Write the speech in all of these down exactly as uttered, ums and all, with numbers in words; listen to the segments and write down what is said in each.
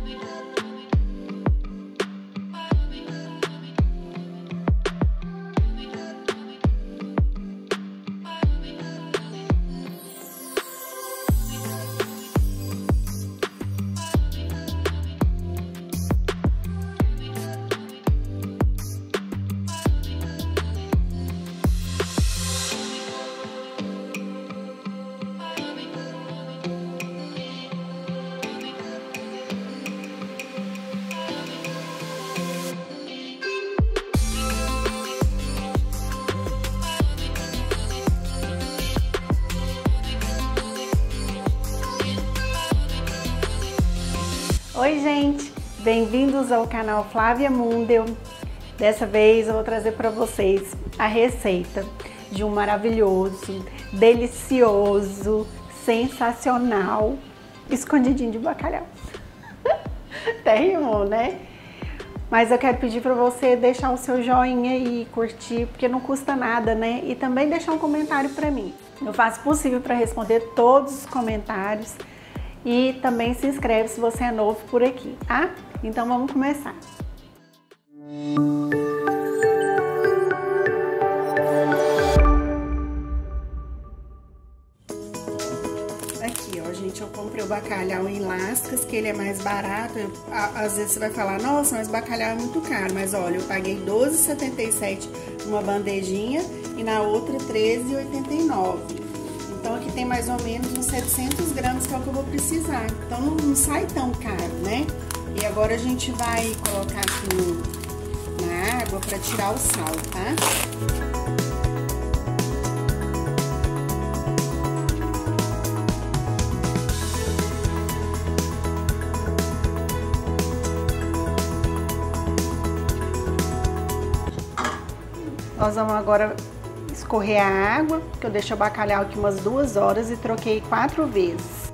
Oi gente, bem-vindos ao canal Flávia Mundel. Dessa vez eu vou trazer para vocês a receita de um maravilhoso, delicioso, sensacional escondidinho de bacalhau. Até rimou, né? Mas eu quero pedir para você deixar o seu joinha e curtir, porque não custa nada, né? E também deixar um comentário para mim. Eu faço o possível para responder todos os comentários. E também se inscreve se você é novo por aqui, tá? Então vamos começar. Aqui, ó, gente, eu comprei o bacalhau em lascas, que ele é mais barato. Eu, a, às vezes você vai falar, nossa, mas bacalhau é muito caro. Mas olha, eu paguei doze reais e setenta e sete centavos numa bandejinha e na outra treze reais e oitenta e nove centavos. Então aqui tem mais ou menos uns setecentos gramas, que é o que eu vou precisar. Então não, não sai tão caro, né? E agora a gente vai colocar aqui no, na água para tirar o sal, tá? Nós vamos agora escorrer a água, que eu deixo o bacalhau aqui umas duas horas e troquei quatro vezes.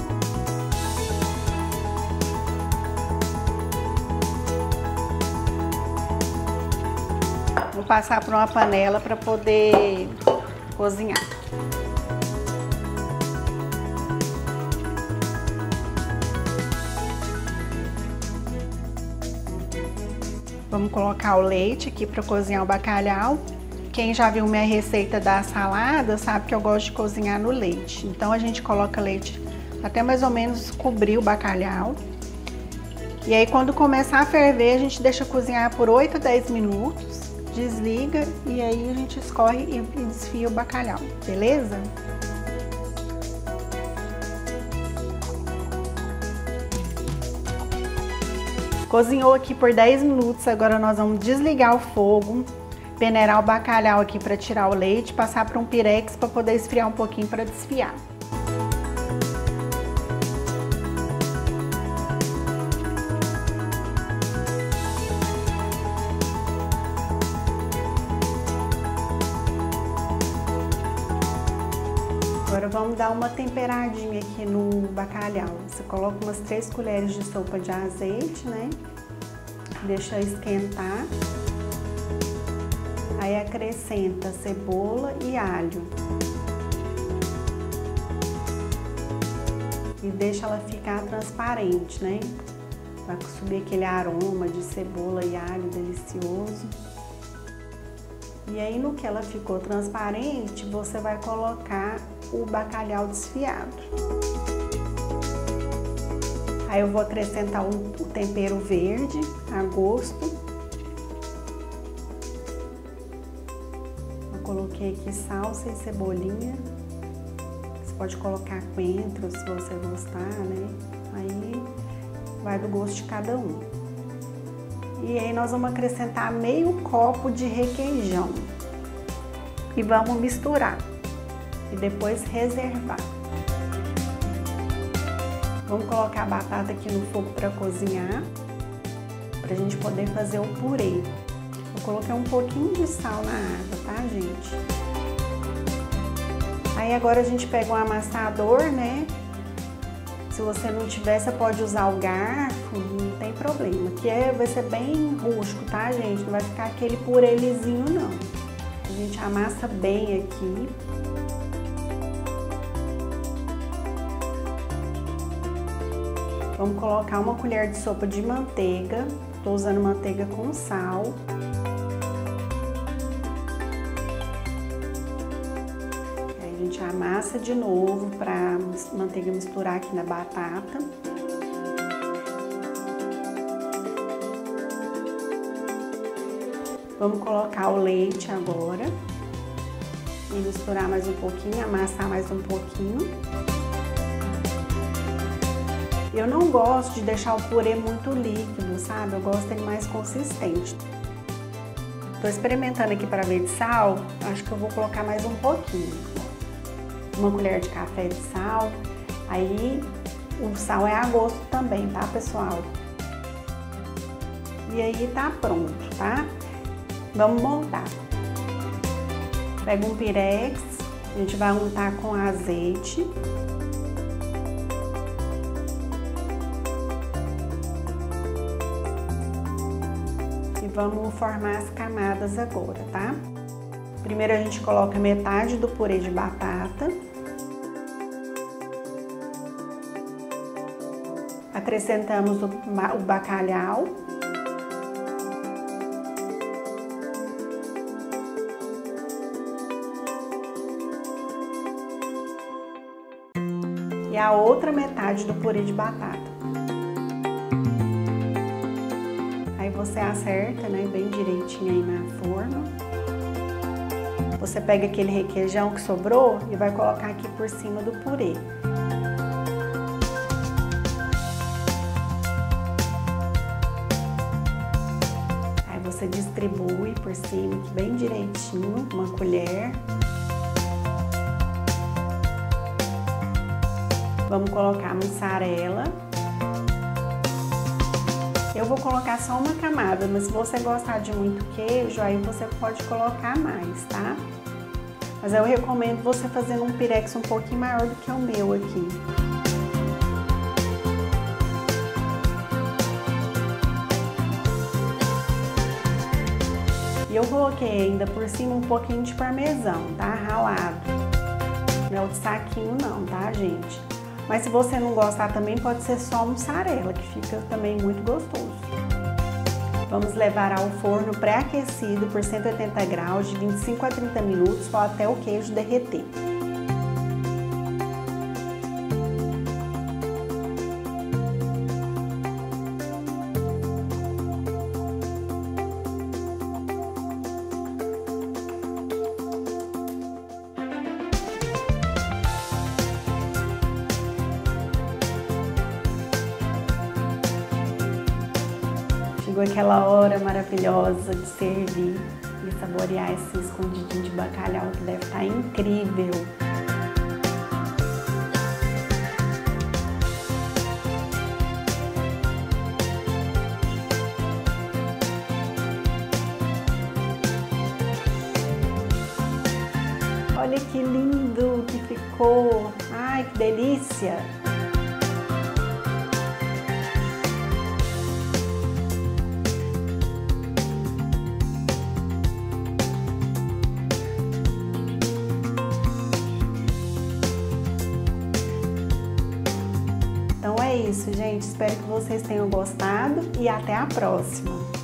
Vou passar por uma panela para poder cozinhar. Vamos colocar o leite aqui para cozinhar o bacalhau. Quem já viu minha receita da salada sabe que eu gosto de cozinhar no leite. Então a gente coloca leite até mais ou menos cobrir o bacalhau. E aí quando começar a ferver, a gente deixa cozinhar por oito a dez minutos, desliga e aí a gente escorre e desfia o bacalhau, beleza? Cozinhou aqui por dez minutos, agora nós vamos desligar o fogo. Peneirar o bacalhau aqui para tirar o leite, passar para um pirex para poder esfriar um pouquinho para desfiar. Agora vamos dar uma temperadinha aqui no bacalhau. Você coloca umas três colheres de sopa de azeite, né? Deixa esquentar. Aí acrescenta cebola e alho. E deixa ela ficar transparente, né? Vai subir aquele aroma de cebola e alho delicioso. E aí no que ela ficou transparente, você vai colocar o bacalhau desfiado. Aí eu vou acrescentar o tempero verde a gosto. Coloquei aqui salsa e cebolinha. Você pode colocar coentro se você gostar, né? Aí vai do gosto de cada um. E aí nós vamos acrescentar meio copo de requeijão. E vamos misturar. E depois reservar. Vamos colocar a batata aqui no fogo para cozinhar. Pra gente poder fazer o purê. Eu coloquei um pouquinho de sal na água, tá, gente? Aí agora a gente pega um amassador, né? Se você não tiver, você pode usar o garfo, não tem problema. Que é, vai ser bem rústico, tá, gente? Não vai ficar aquele purê lisinho, não. A gente amassa bem aqui. Vamos colocar uma colher de sopa de manteiga. Tô usando manteiga com sal. Aí a gente amassa de novo para a manteiga misturar aqui na batata. Vamos colocar o leite agora e misturar mais um pouquinho, amassar mais um pouquinho. Eu não gosto de deixar o purê muito líquido, sabe? Eu gosto dele mais consistente. Tô experimentando aqui para ver de sal, acho que eu vou colocar mais um pouquinho. Uma colher de café de sal, aí o sal é a gosto também, tá, pessoal? E aí tá pronto, tá? Vamos montar. Pega um pirex, a gente vai untar com azeite. E vamos formar as camadas agora, tá? Primeiro a gente coloca metade do purê de batata. Acrescentamos o bacalhau. E a outra metade do purê de batata. Aí você acerta, né, bem direitinho aí na forma. Você pega aquele requeijão que sobrou e vai colocar aqui por cima do purê. Aí você distribui por cima aqui bem direitinho, uma colher. Vamos colocar mussarela. Eu vou colocar só uma camada, mas se você gostar de muito queijo, aí você pode colocar mais, tá? Mas eu recomendo você fazendo um pirex um pouquinho maior do que o meu aqui. E eu coloquei ainda por cima um pouquinho de parmesão, tá? Ralado. Não é o de saquinho não, tá, gente? Mas se você não gostar também, pode ser só mussarela, que fica também muito gostoso. Vamos levar ao forno pré-aquecido por cento e oitenta graus de vinte e cinco a trinta minutos ou até o queijo derreter. Chegou aquela hora maravilhosa de servir e saborear esse escondidinho de bacalhau que deve estar incrível. Olha que lindo que ficou! Ai, que delícia! Então é isso, gente. Espero que vocês tenham gostado e até a próxima!